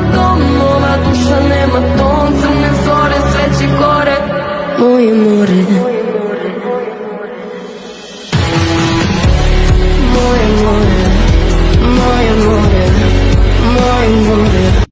dom, ova duša nema ton, crne zore, sveće gore, moje more. Moje more, moje more, moje more.